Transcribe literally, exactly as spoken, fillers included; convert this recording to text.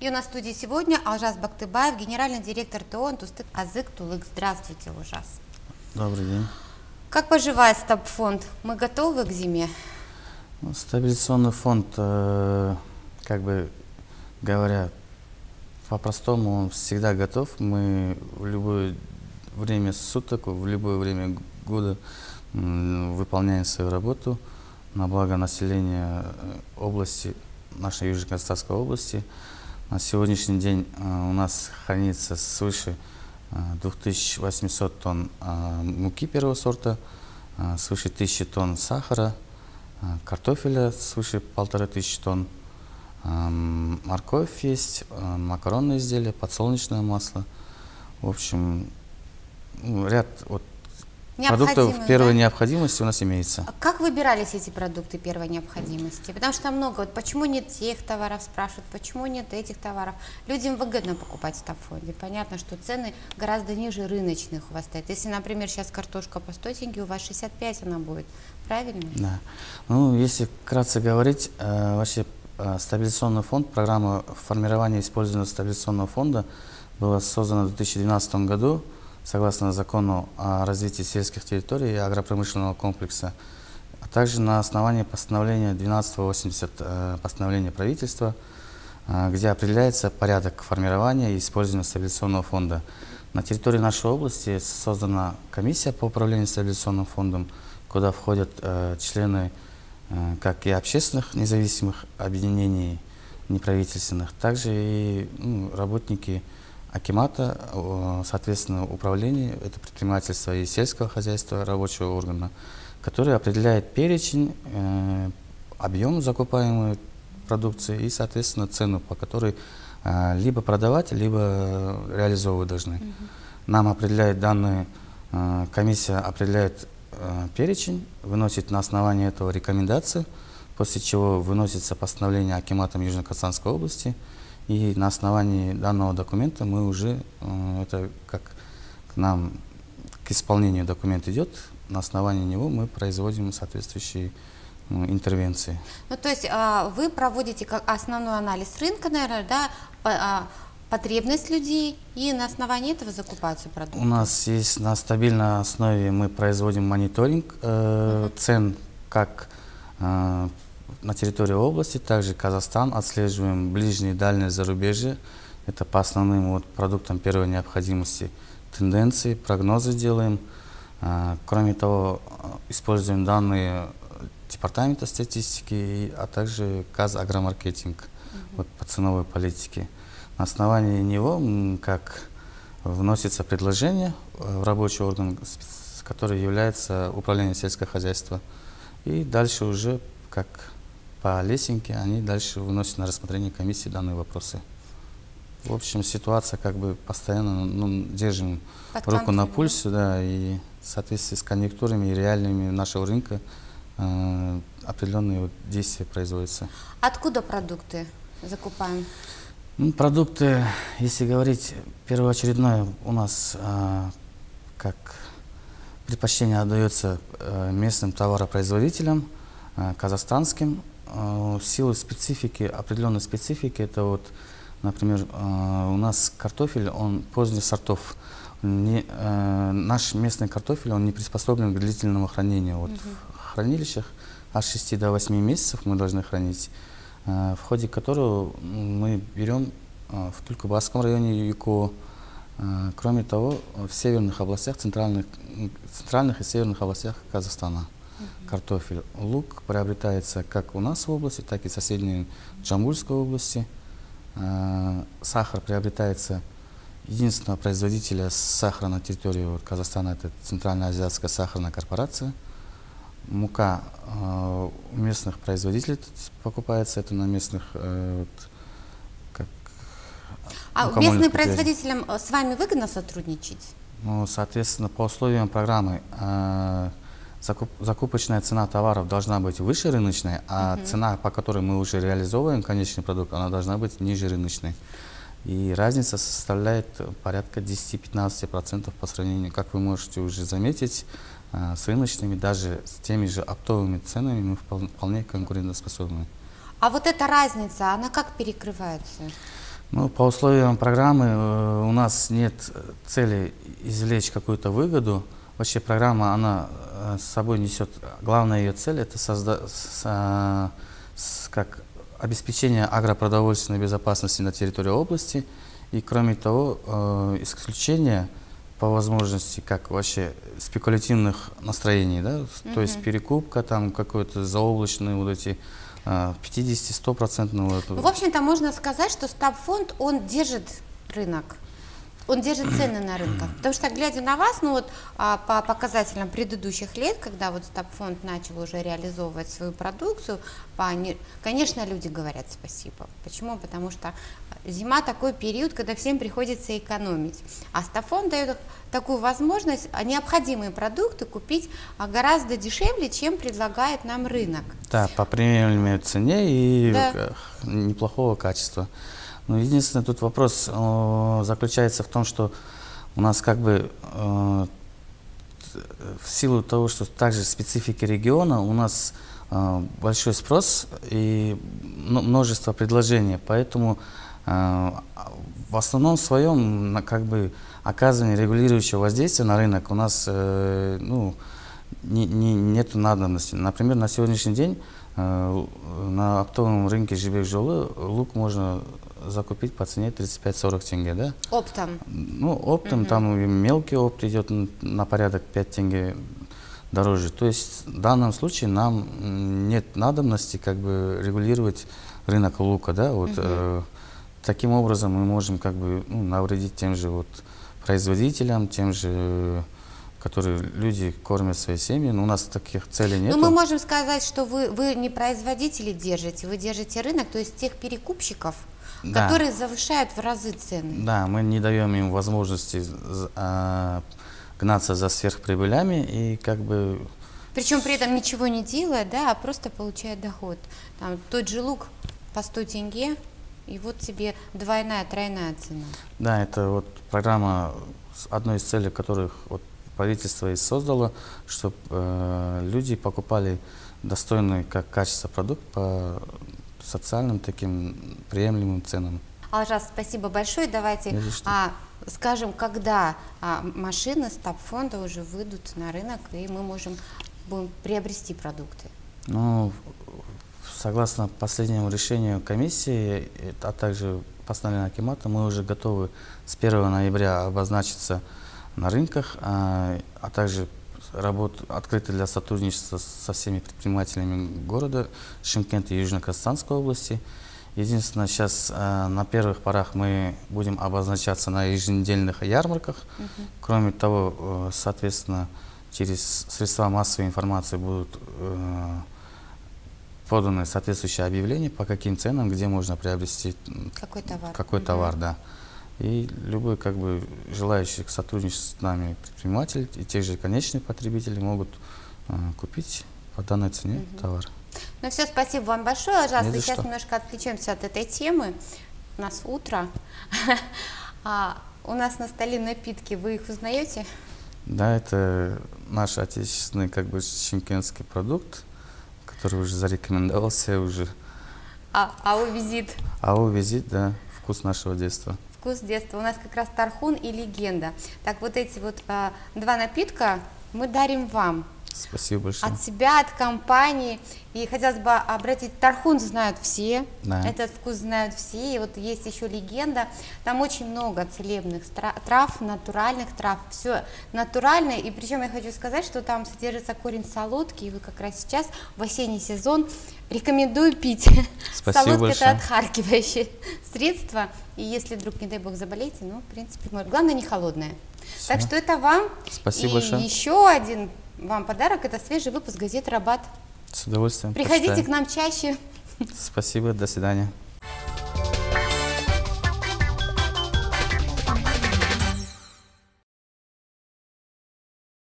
И у нас в студии сегодня Алжас Бактыбаев, генеральный директор ТО «Тустык Азык Тулык». Здравствуйте, Алжас. Добрый день. Как поживает стабфонд? Мы готовы к зиме? Ну, стабилизационный фонд, э, как бы говоря, по-простому, он всегда готов. Мы в любое время суток, в любое время года выполняем свою работу на благо населения области, нашей Южно-Казахстанской области. На сегодняшний день у нас хранится свыше двух тысяч восьмисот тонн муки первого сорта, свыше тысячи тонн сахара, картофеля свыше полторы тысячи тонн, морковь есть, макаронные изделия, подсолнечное масло. В общем, ряд вот продуктов первой, да, необходимости у нас имеется. А как выбирались эти продукты первой необходимости? Потому что много, вот почему нет тех товаров, спрашивают, почему нет этих товаров. Людям выгодно покупать в стабфонде. Понятно, что цены гораздо ниже рыночных у вас стоят. Если, например, сейчас картошка по сто тенге, у вас шестьдесят пять она будет, правильно? Да. Ну, если вкратце говорить, э, вообще э, стабилизационный фонд, программа формирования и использования стабилизационного фонда была создана в две тысячи двенадцатом году. Согласно закону о развитии сельских территорий и агропромышленного комплекса, а также на основании постановления двенадцатого восемьдесят э, постановления правительства, э, где определяется порядок формирования и использования стабилизационного фонда. На территории нашей области создана комиссия по управлению стабилизационным фондом, куда входят э, члены э, как и общественных независимых объединений неправительственных, также и ну, работники акимата, соответственно, управление, это предпринимательство и сельского хозяйства, рабочего органа, который определяет перечень, э, объем закупаемой продукции и, соответственно, цену, по которой э, либо продавать, либо реализовывать должны. Mm-hmm. Нам определяет данные, э, комиссия определяет э, перечень, выносит на основании этого рекомендации, после чего выносится постановление акиматом Южно-Казахстанской области. И на основании данного документа мы уже, э, это как к нам, к исполнению документ идет, на основании него мы производим соответствующие э, интервенции. Ну, то есть э, вы проводите как основной анализ рынка, наверное, да, по, э, потребность людей, и на основании этого закупаются продукты? У нас есть на стабильной основе, мы производим мониторинг э, uh-huh. цен, как э, на территории области, также Казахстан, отслеживаем ближние и дальние зарубежья. Это по основным вот продуктам первой необходимости, тенденции, прогнозы делаем. А, кроме того, используем данные департамента статистики, а также Казагромаркетинг mm-hmm. вот, по ценовой политике. На основании него как вносится предложение в рабочий орган, который является управлением сельского хозяйства. И дальше уже как по лесенке они дальше выносят на рассмотрение комиссии данные вопросы. В общем, ситуация как бы постоянно, ну, держим Под руку на пульсе, да, и в соответствии с конъюнктурами и реальными нашего рынка э, определенные вот действия производятся. Откуда продукты закупаем? Ну, продукты, если говорить, первоочередное у нас э, как предпочтение отдается э, местным товаропроизводителям, э, казахстанским. В силу специфики, определенной специфики, это вот, например, у нас картофель, он поздних сортов. Не, э, наш местный картофель, он не приспособлен к длительному хранению. Вот uh-huh. в хранилищах от шести до восьми месяцев мы должны хранить, э, в ходе которого мы берем э, в Тулькубасском районе ЮКО. Э, кроме того, в северных областях, центральных, центральных и северных областях Казахстана. Картофель. Лук приобретается как у нас в области, так и в соседней Джамбульской области. Э, сахар приобретается единственного производителя сахара на территории вот, Казахстана, это Центральная азиатская сахарная корпорация. Мука э, у местных производителей покупается, это на местных э, вот, как, А местным производителям с вами выгодно сотрудничать? Ну, соответственно, по условиям программы э, Закуп, закупочная цена товаров должна быть выше рыночной, а uh-huh. цена, по которой мы уже реализовываем конечный продукт, она должна быть ниже рыночной. И разница составляет порядка десяти-пятнадцати процентов по сравнению, как вы можете уже заметить, с рыночными, даже с теми же оптовыми ценами мы вполне конкурентоспособны. А вот эта разница, она как перекрывается? Ну, по условиям программы э, у нас нет цели извлечь какую-то выгоду. Вообще программа, она э, с собой несет, главная ее цель — это созда с, э, с, как обеспечение агропродовольственной безопасности на территории области. И кроме того, э, исключение по возможности, как вообще спекулятивных настроений, да, mm-hmm. то есть перекупка, там какой-то заоблачные вот эти пятьдесят-сто процентов. Ну, в общем-то, можно сказать, что стабфонд, он держит рынок, он держит цены на рынках. Потому что, глядя на вас, ну вот а, по показателям предыдущих лет, когда вот стабфонд начал уже реализовывать свою продукцию, по, не, конечно, люди говорят спасибо. Почему? Потому что зима такой период, когда всем приходится экономить. А стабфонд дает такую возможность необходимые продукты купить гораздо дешевле, чем предлагает нам рынок. Да, по приемлемой цене и да. неплохого качества. Но единственный тут вопрос э, заключается в том, что у нас как бы э, в силу того, что также специфики региона, у нас э, большой спрос и множество предложений, поэтому э, в основном своем на, как бы оказывание регулирующего воздействия на рынок у нас э, ну, не, не, нет надобности. Например, на сегодняшний день э, на оптовом рынке Жибек-Жолы лук можно закупить по цене тридцать пять сорок тенге, да? Оптом? Ну, оптом, угу. Там мелкий опт идет на порядок пять тенге дороже. То есть в данном случае нам нет надобности как бы регулировать рынок лука, да? Вот, угу. э, таким образом мы можем как бы ну, навредить тем же вот производителям, тем же, которые люди кормят свои семьи. Но у нас таких целей нет. Ну, мы можем сказать, что вы, вы не производители держите, вы держите рынок, то есть тех перекупщиков, да. которые завышают в разы цены. Да, мы не даем им возможности а, гнаться за сверхприбылями и как бы... Причем при этом ничего не делая, да, а просто получает доход. Там тот же лук по сто тенге, и вот тебе двойная, тройная цена. Да, это вот программа, одной из целей которых вот правительство и создало, чтобы э, люди покупали достойный как качество продукт по социальным таким приемлемым ценам. Алжас, спасибо большое. Давайте а, скажем, когда а, машины стабфонда уже выйдут на рынок, и мы можем будем приобрести продукты. Ну, согласно последнему решению комиссии, а также постановлению акимата, мы уже готовы с первого ноября обозначиться на рынках, а, а также работа открыта для сотрудничества со всеми предпринимателями города Шымкента и Южно-Казахстанской области. Единственное, сейчас э, на первых порах мы будем обозначаться на еженедельных ярмарках. Uh-huh. Кроме того, э, соответственно, через средства массовой информации будут э, поданы соответствующие объявления, по каким ценам, где можно приобрести какой товар, какой uh-huh. товар, да. И любой как бы желающий сотрудничать с нами предприниматель и те же конечные потребители могут э, купить по данной цене uh-huh. товар. Ну все, спасибо вам большое, Алжас. Сейчас что. немножко отвлечемся от этой темы. У нас утро. а, у нас на столе напитки. Вы их узнаете? Да, это наш отечественный как бы шымкентский продукт, который уже зарекомендовался уже. А, АО «Визит». АО «Визит», да, вкус нашего детства. Вкус детства. У нас как раз тархун и легенда. Так вот эти вот а, два напитка мы дарим вам. Спасибо большое. От себя, от компании. И хотелось бы обратить, тархун знают все, да. Этот вкус знают все. И вот есть еще легенда. Там очень много целебных трав, натуральных трав. Все натуральное. И причем я хочу сказать, что там содержится корень солодки. И вы как раз сейчас в осенний сезон рекомендую пить. Спасибо Солодка большое. Это отхаркивающее средство. И если вдруг, не дай бог, заболеете, ну, в принципе, может. Главное, не холодное. Все. Так что это вам. Спасибо и большое. еще один вам подарок, это свежий выпуск газеты «Рабат». С удовольствием. Приходите почитаем. к нам чаще. Спасибо, до свидания.